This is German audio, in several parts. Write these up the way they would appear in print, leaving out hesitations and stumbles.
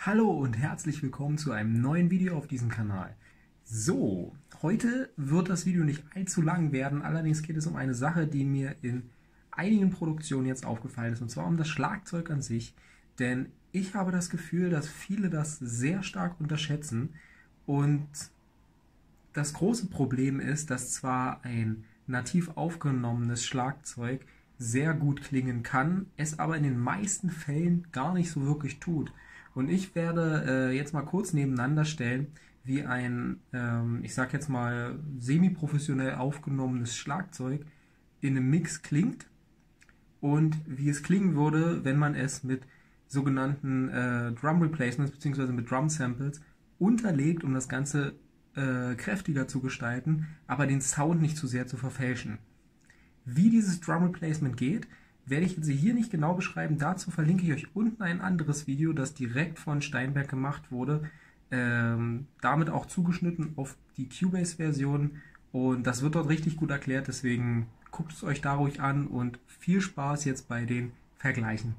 Hallo und herzlich willkommen zu einem neuen Video auf diesem Kanal. So, heute wird das Video nicht allzu lang werden, allerdings geht es um eine Sache, die mir in einigen Produktionen jetzt aufgefallen ist, und zwar um das Schlagzeug an sich. Denn ich habe das Gefühl, dass viele das sehr stark unterschätzen, und das große Problem ist, dass zwar ein nativ aufgenommenes Schlagzeug sehr gut klingen kann, es aber in den meisten Fällen gar nicht so wirklich tut. Und ich werde jetzt mal kurz nebeneinander stellen, wie ein, ich sag jetzt mal, semi-professionell aufgenommenes Schlagzeug in einem Mix klingt und wie es klingen würde, wenn man es mit sogenannten Drum Replacements bzw. mit Drum Samples unterlegt, um das Ganze kräftiger zu gestalten, aber den Sound nicht zu sehr zu verfälschen. Wie dieses Drum Replacement geht, werde ich jetzt hier nicht genau beschreiben. Dazu verlinke ich euch unten ein anderes Video, das direkt von Steinberg gemacht wurde. Damit auch zugeschnitten auf die Cubase-Version. Und das wird dort richtig gut erklärt. Deswegen guckt es euch da ruhig an und viel Spaß jetzt bei den Vergleichen.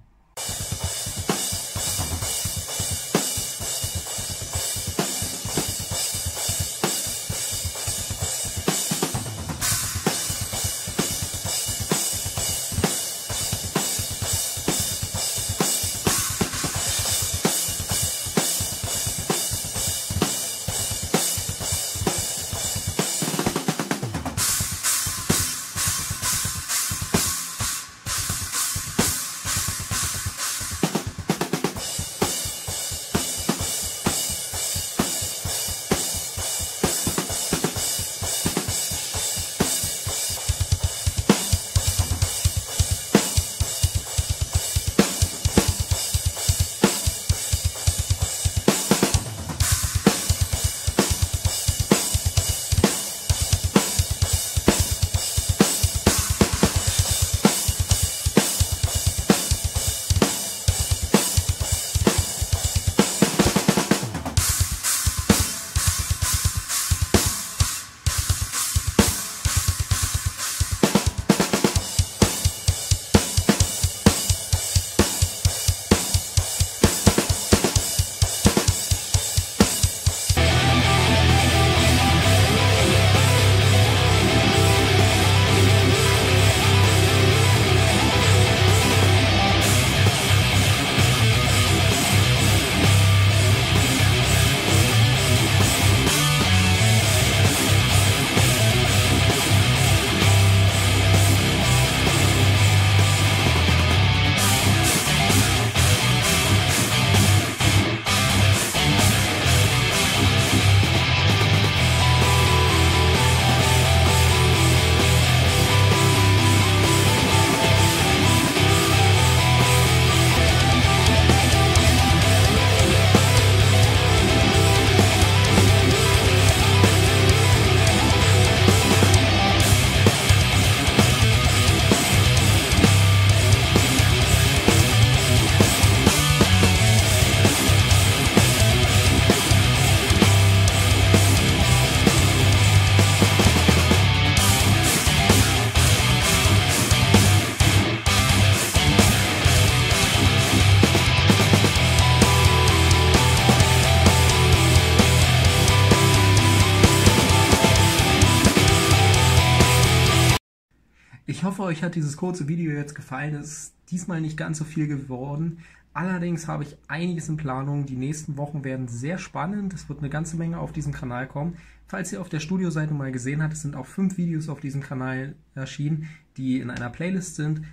Ich hoffe, euch hat dieses kurze Video jetzt gefallen. Es ist diesmal nicht ganz so viel geworden. Allerdings habe ich einiges in Planung. Die nächsten Wochen werden sehr spannend. Es wird eine ganze Menge auf diesem Kanal kommen. Falls ihr auf der Studioseite mal gesehen habt, es sind auch 5 Videos auf diesem Kanal erschienen, die in einer Playlist sind.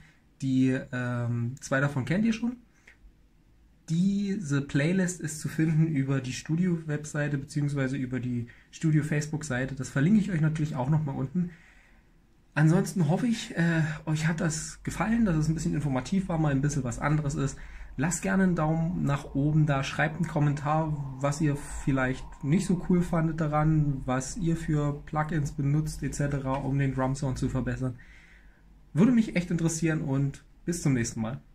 2 davon kennt ihr schon. Diese Playlist ist zu finden über die Studio-Webseite bzw. über die Studio-Facebook-Seite. Das verlinke ich euch natürlich auch nochmal unten. Ansonsten hoffe ich, euch hat das gefallen, dass es ein bisschen informativ war, mal ein bisschen was anderes ist. Lasst gerne einen Daumen nach oben da, schreibt einen Kommentar, was ihr vielleicht nicht so cool fandet daran, was ihr für Plugins benutzt etc., um den Drum Sound zu verbessern. Würde mich echt interessieren und bis zum nächsten Mal.